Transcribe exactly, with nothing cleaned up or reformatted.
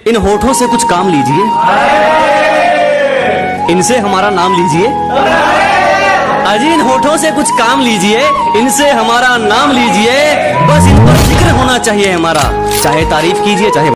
इन होठों से कुछ काम लीजिए, इनसे हमारा नाम लीजिए। अजी इन होठों से कुछ काम लीजिए, इनसे हमारा नाम लीजिए। बस इन पर जिक्र होना चाहिए हमारा, चाहे तारीफ कीजिए चाहे